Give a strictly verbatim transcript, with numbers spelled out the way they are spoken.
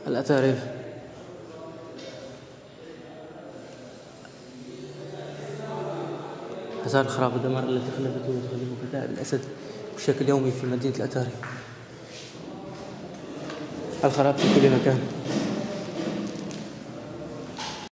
الأتاريف. آثار الخراب والدمار التي خلفته وتخلف كتائب الأسد بشكل يومي في مدينة الأتاري. الخراب في كل مكان.